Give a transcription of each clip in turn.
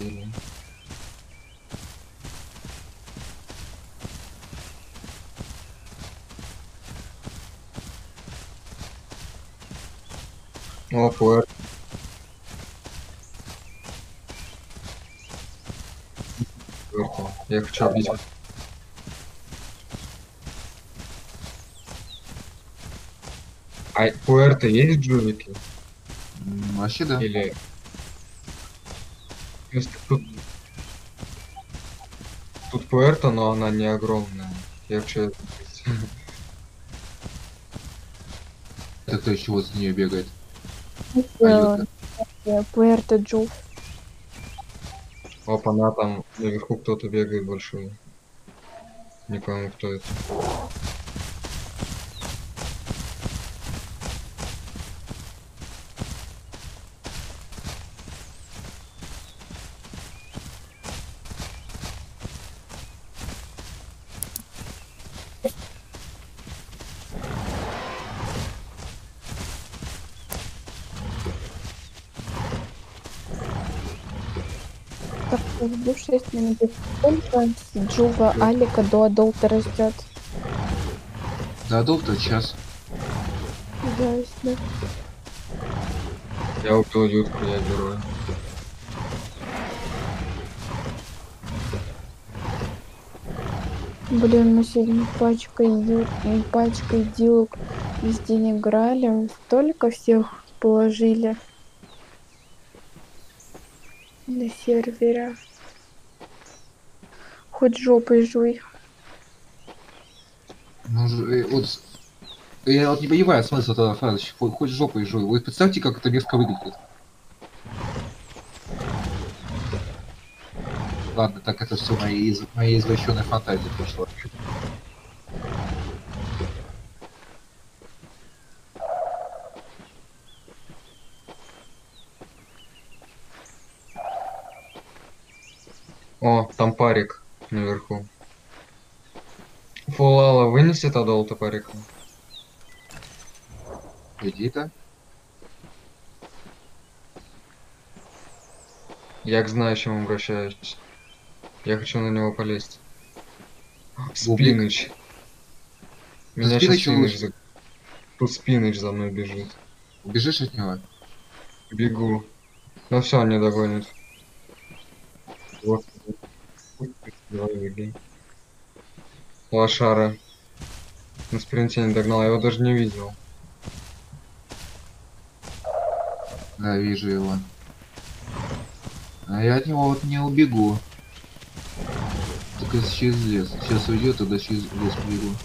или... О, Пуэрто. Я хочу убить. А Пуэрто есть джувики? Вообще да. Или... Просто тут Пуэрто, но она не огромная. Я хочу... Это кто еще вот за нее бегает? Э, Аюта. Пуэрто Джуф. Опа, она там наверху кто-то бегает большой. Не пойму, кто это. Так, жду 6 минут. Сколько с Джува Алика до Адолта растет? Да, доктор, час. Ясно. Я убил Ютку, я герой. Блин, мы сегодня пачкой дилок везде не играли. Столько всех положили на сервере. Хоть жопой жуй. Ну, вот, я вот не понимаю смысл этого фразы. Хоть жопой жуй. Вы представьте, как это мерзко выглядит. Ладно, так это все моей извращенной фантазии пришло. О, там парик наверху. Фулала вынесет Адолта парика? Иди-то. Я к знающим обращаюсь. Я хочу на него полезть. Бублик. Спиныч. За Меня сейчас Спинычем Спиныч лучше. Тут Спиныч за мной бежит. Убежишь от него? Бегу. Ну все, он не догонит. Вот. Давай, беги. Лошара. На спринте не догнал, я его даже не видел. Да, вижу его. А я от него вот не убегу. Только через лес. Сейчас уйдет, тогда через лес побегу.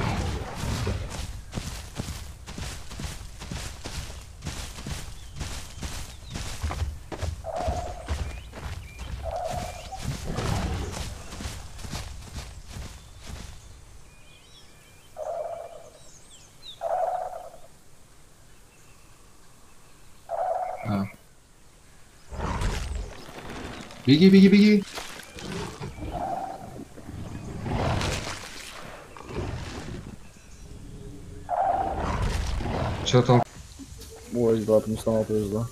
А. Беги, беги, беги! Что там? Ой, да, не сломал повезло.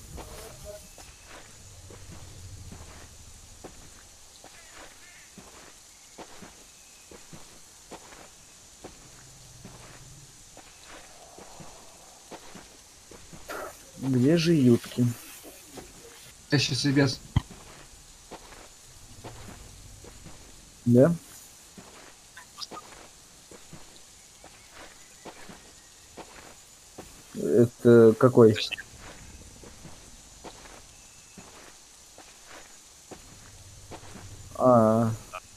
Где же ютки? Я сейчас, ребят, Да? Это какой? А,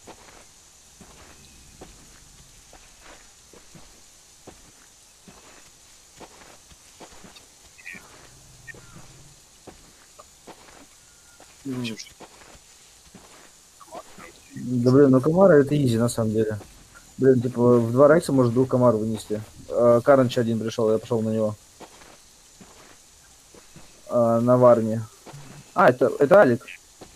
да блин, ну комара это изи на самом деле. Блин, типа в 2 рейса может 2 комар вынести. Карнч один пришел, я пошел на него. На Варне. Это Алик.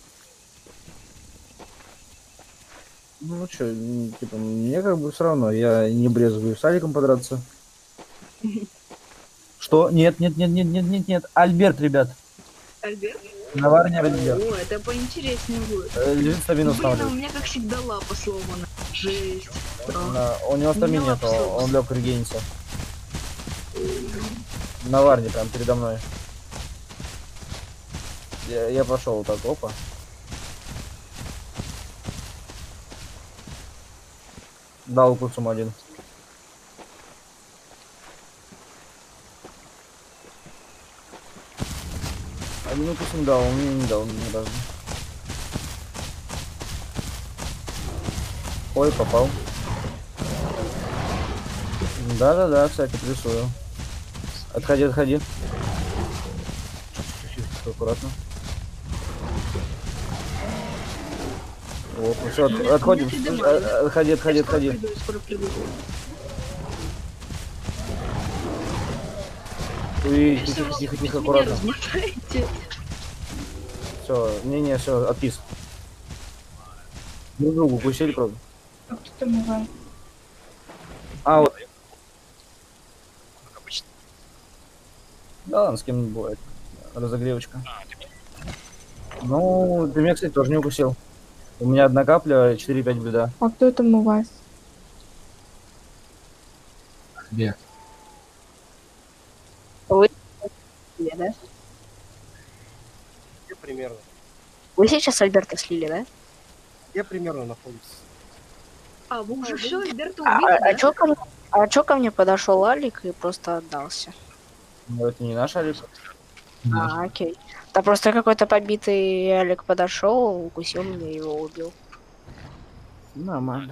Ну что, типа, мне как бы все равно, я не брезгую с Аликом подраться. Что? Нет, нет, нет, нет, нет, нет, нет. Альберт, ребят. Альберт? Наварня Рейдер. О, это поинтереснее будет. Лежит стамину Блин, а у ставлю. меня как всегда лапа сломана. Жесть. Да. У него стамин меня нету, абсолютно. он лег регенится. Наварня прям передо мной. Я пошел так, опа. Дал кусом один. Один кусом дал, он мне не дал ни разу. Ой, попал. Да-да-да, кстати, плюсую. Отходи, отходи. Аккуратно. Вот, все, отходим. Отходи, отходи, отходи. Скоро приду. Ui, тихо, тихо, тихо, аккуратно. Размотайте. Все, не, все, отпис. Друг другу пустили кровь. А кто там умывает? А, вот. Да ладно, с кем не бывает. Разогревочка. Ну, ты меня, кстати, тоже не укусил. У меня одна капля, 4-5 беда. А кто там у вас? Где? Да? Где примерно? Вы сейчас Альберта слили, да? Где примерно находится? А, вы уже все, Альберта А, убили, да? чё ко мне подошел Алик и просто отдался? Ну, это не наш Алик. А, окей. Да просто какой-то побитый Алик подошел, укусил меня и его убил. Нормально.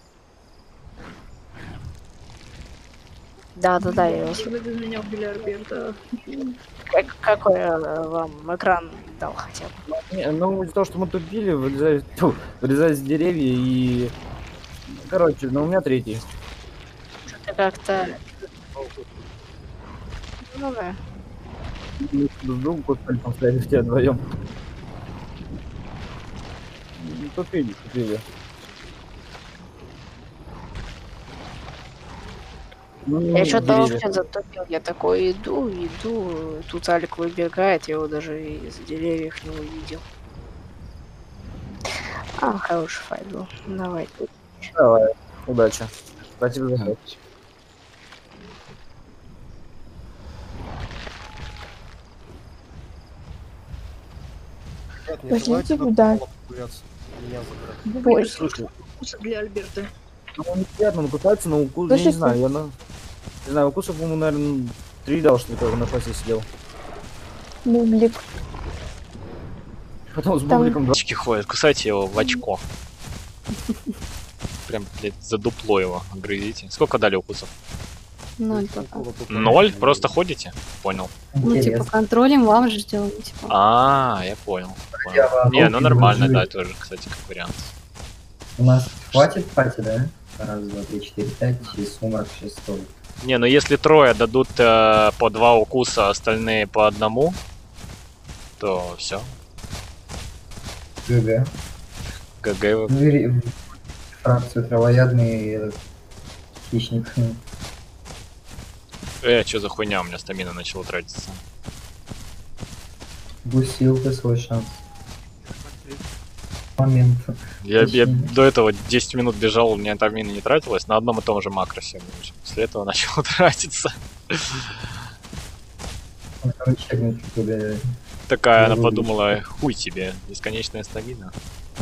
Да, я его... Если вы без меня убили Альберта. Какой вам экран дал хотя бы? Не, ну, из-за того, что мы тупили, вырезались деревья и... Короче, ну у меня третий. Что-то как-то... Ну да. Мы друг другу кусали, там стояли все вдвоем. Тупили. Ну, Я что-то деревья. вообще затопил. Я такой иду. Тут Алик выбегает, я его даже из деревьев не увидел. А, хороший файт был. Давай. Давай, удачи. Спасибо за это. Ребят, не Пошлите желаете на туда. полу прогуляться? Меня забрать. Больше. Слушай, Укусы для Альберта. ну он неприятно, он кусается, но укус, Ну, я не сейчас знаю, не знаю, укусов ему, наверное, 3 дал, что ли, когда на хвосте сидел. Бублик. Потом с Там- бубликом 2. Очки ходят, кусайте его в очко. Прям, блядь, за дупло его грызите. Сколько дали укусов? 0 пока. 0? Просто ходите? Понял. Ну, типа, контролем вам же сделали, типа. А, я понял. Не, ну нормально, да, тоже, кстати, как вариант. У нас хватит пати, да? Раз, два, три, четыре, пять, и сумрак 6 стоит. Не, ну если трое дадут по 2 укуса, остальные по одному, то все. ГГ. ГГ. Ну и фракцию травоядный этот хищник. Что за хуйня, у меня стамина начала тратиться. Бусил ты свой шанс. Момент. Я до этого 10 минут бежал, у меня стамина не тратилась, на одном и том же макросе. После этого начала тратиться. Он, короче, чекнет туда. Такая она подумала, хуй тебе, бесконечная стамина.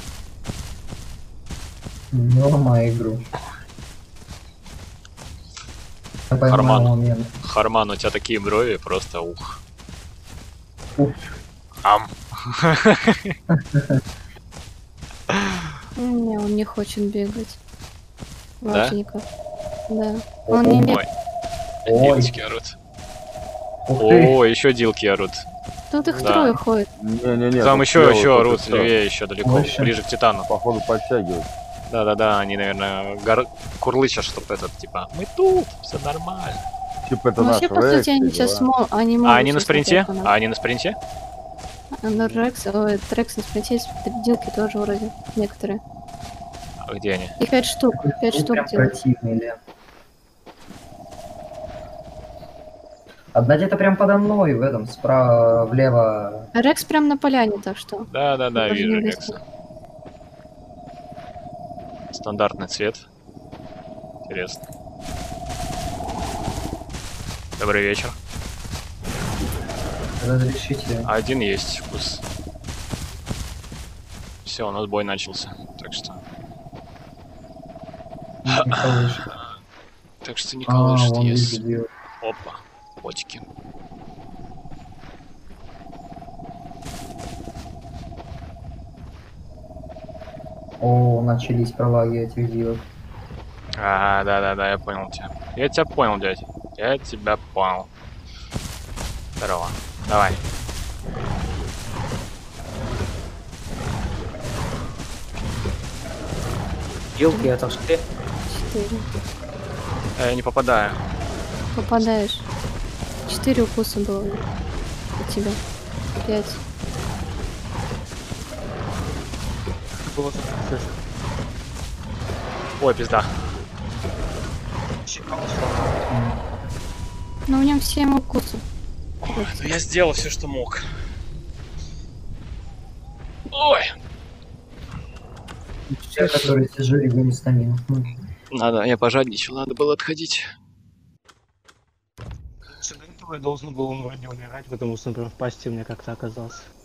Не ломай игру. Я поймал Арман. момент. Харман, у тебя такие брови, просто ух. Ух. Ам. Не, он не хочет бегать. Да? Вообще никак. Да. Он не бегает. Ой, дилки орут. Ух ты. О, еще дилки орут. Тут их Да. трое ходит. Не-не-не. Там тут еще слева орут, только левее еще далеко, Выше. ближе к Титану. Походу подтягивают. Да, они, наверное, курлычат, что-то этот, типа, мы тут, все нормально. Типа это Ну, наш вообще, по сути, они Рекс, сейчас дела. они А могут они на сейчас спринте? атаку А они на спринте? на Рекс, Трекс на спринте, дилки тоже вроде некоторые. А где они? И 5 штук. 5 Ты штук прям делают. противный, Лен. Одна где-то прям подо мной, в этом, справа, влево. Рекс прям на поляне, так что. Да-да-да, Тоже вижу не Рекса. Стандартный цвет. Интересно. Добрый вечер. Разрешите. Один есть вкус. Все, у нас бой начался. Так что... Не колышет. Так что не колышет, вон есть. вижу дело. Опа, котики. О, начались пролаги этих девок. А, да-да-да, я понял тебя. Я тебя понял, дядь. Я тебя понял. Здорово. Давай. Елки, это что? 4. Я не попадаю. Попадаешь. 4 укуса было у тебя. 5. Ой, пизда. Но у него 7 укусов. Ну я сделал все, что мог. Ой. Все, которые тяжели, вы не стамину. Надо, я пожадничал, надо было отходить. Я должен был умирать, потому что, например, в пасти у меня как-то оказался.